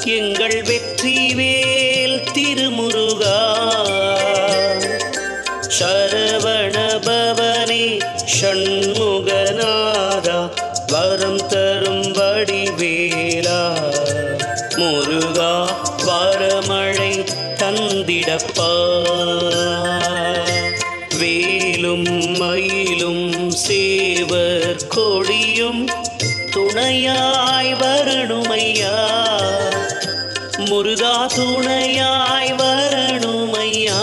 எங்கள் வெற்றிவேல் திருமுருகா சரவண பவனே ஷண்முகநாதா வரம் தரும் வடிவேலா முருகா வரமழை தந்திடப்பா வேலும் மயிலும் சேவர் கொடியும் துணையாய் வரணுமையா முருகா துணையாய் வரணுமையா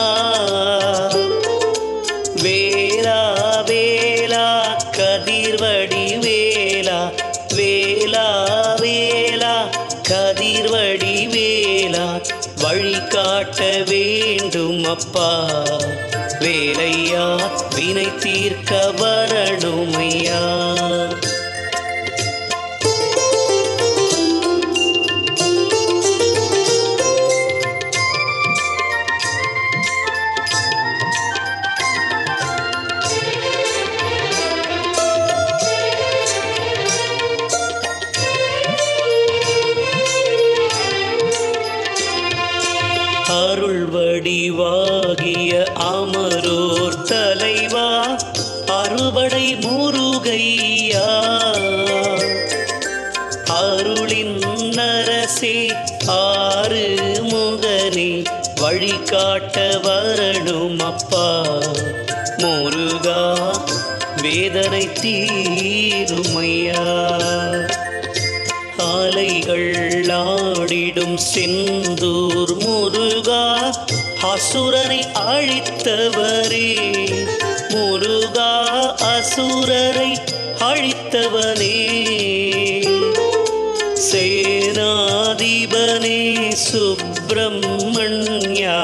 வேலா வேலா கதிர்வடி வேலா வேலா வேலா கதிர்வடி வேலா வழி காட்ட வேண்டும் அப்பா வேலையா வினை தீர்க்க வரணுமையா அருள் வடிவாகிய அமரோர் தலைவா அறுபடை முருகையா அருளின் நரசே ஆறு முகனே வழி காட்ட வரணும் அப்பா முருகா வேதனை தீருமையா ஆலைகள் ஆடிடும் செந்தூர் முருகா அசுரரை அழித்தவரே முருகா அசுரரை அழித்தவனே சேனாதிபனே சுப்பிரமண்யா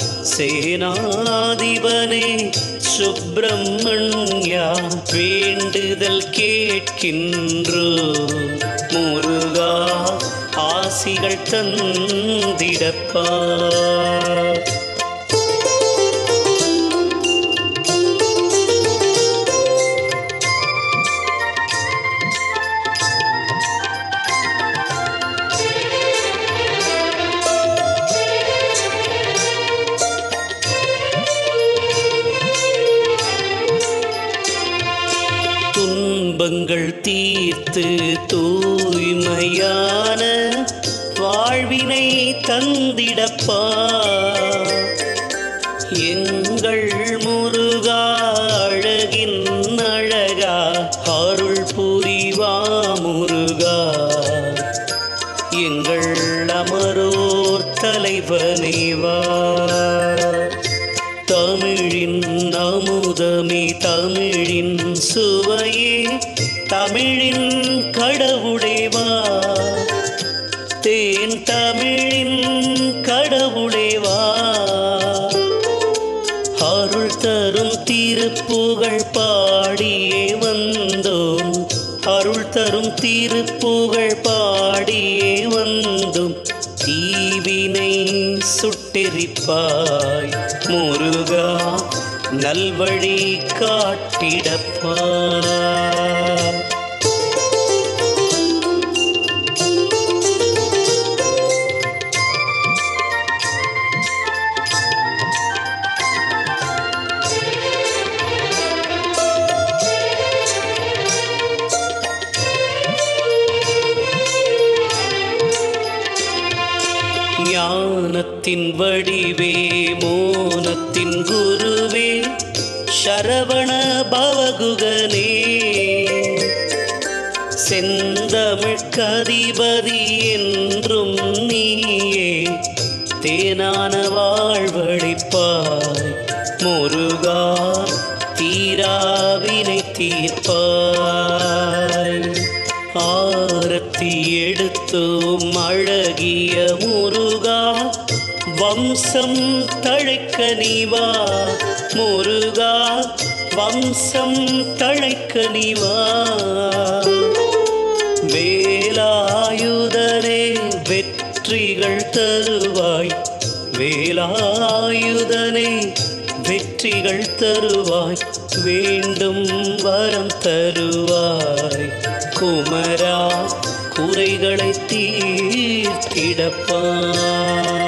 சேனாதிபனே சுப்பிரமண்யா வேண்டுதல் கேட்கின்றோ முருகா ஆசிகள் தந்திடப்பா துன்பங்கள் தீர்த்து தூய்மையான வாழ்வினை தந்திடப்பா எங்கள் முருகா அழகின் அழகா அருள் புரிவா முருகா எங்கள் அமரோர் தலைவனேவா தமிழின் அமுதமே தமிழின் சுவையே தமிழின் கடவுளேவா தேன் தமிழின் கடவுளேவா அருள் தரும் திருப்புகழ் பாடியே வந்தோம் அருள் தரும் திருப்புகழ் பாடியே வந்தோம் தீவினை சுட்டெரிப்பாய் முருகா நல்வழி காட்டிடப்பா ஞானத்தின் வடிவே மோனத்தின் குருவே சரவண பவகுகனே செந்தமிழ்கதிபதி என்றும் நீயே தேனான வாழ்வழிப்பாய் முருகா தீராவினை தீர்ப்பாய் ஆரத்தி எடுத்தோம் அழகிய முருகா வம்சம் தழைக்க நீவா முருகா வம்சம் தழைக்க நீவா வேலாயுதனே வெற்றிகள் தருவாய் வேலாயுதனே வெற்றிகள் தருவாய் வேண்டும் வரம் தருவாய் குமரா குறைகளை தீர்த்து கிடப்பான்.